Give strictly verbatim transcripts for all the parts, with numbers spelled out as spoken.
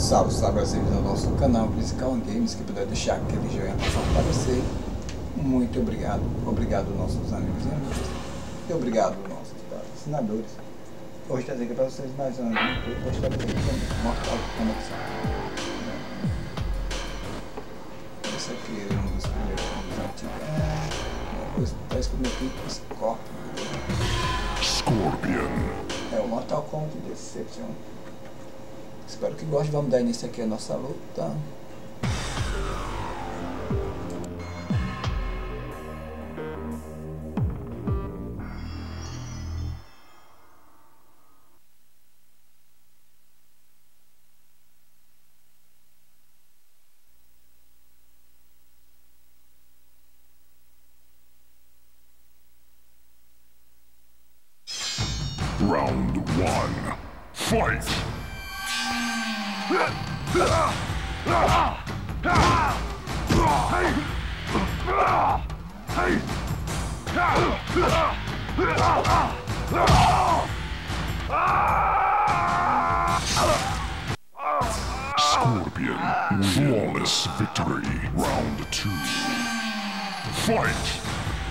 Salve, salve, bem-vindos ao nosso canal Musical Games, que puder deixar aquele joinha para fortalecer. Muito obrigado, obrigado nossos amigos e amigas, e obrigado nossos patrocinadores. Hoje trazer aqui para vocês mais um gameplay, hoje trazer aqui com Mortal Kombat. Esse aqui é um dos primeiros antigos. Está escrito aqui Scorpion. Scorpion. É o Mortal Kombat Deception. Espero que gostem. Vamos dar início aqui a nossa luta. Round one. Fight! Scorpion, flawless victory. Round two. Fight!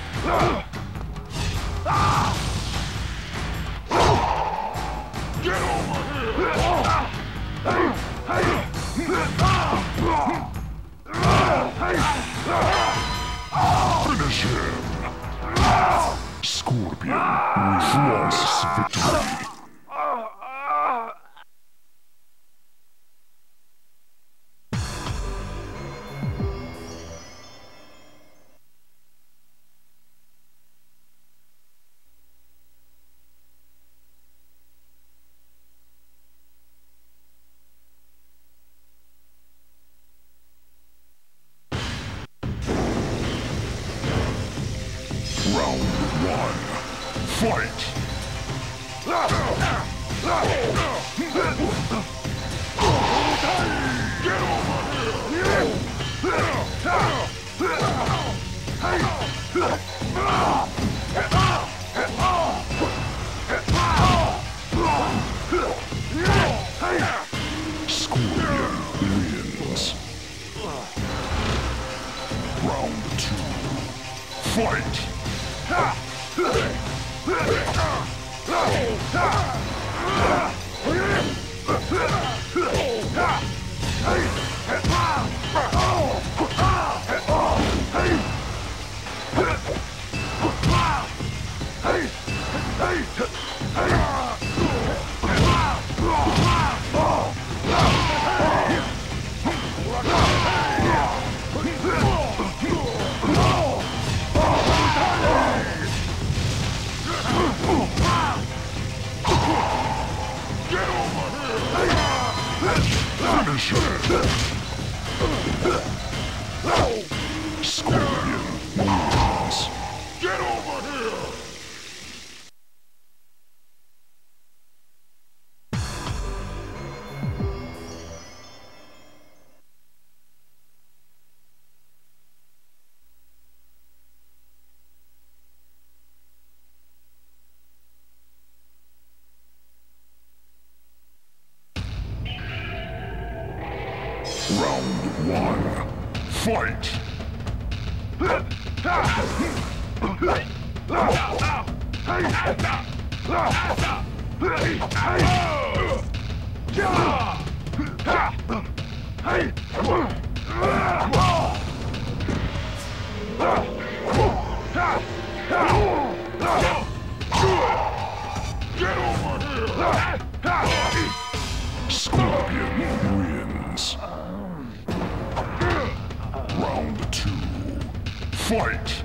Get over here! Finish him! Scorpion, flawless victory. Round one. Fight! Get Scorpion wins. Round two. Fight! Finish him! Scorpion wins. Get over here! Round one. Fight! Get over here! Scorpion wins. Round two. Fight!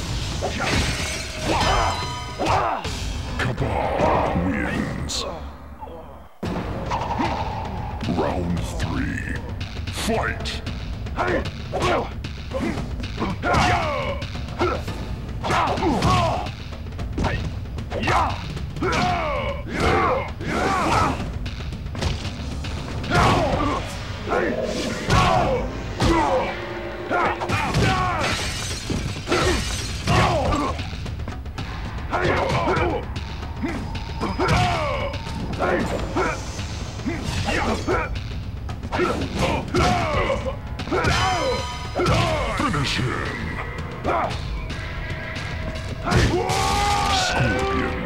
Kabal wins. victory. Fight! Finish him! Scorpion.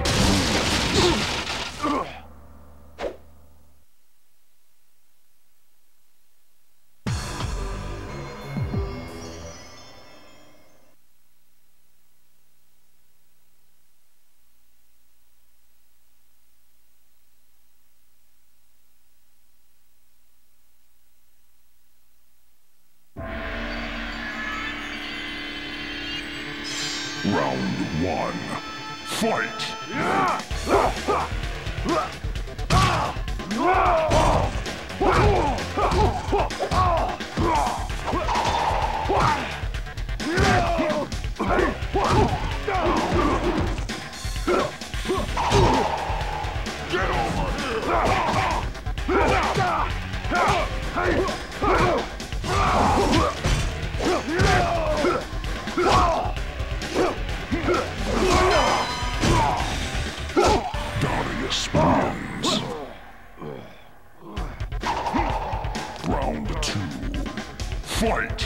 Round one. Fight! Get over Darius wins. Round two. Fight!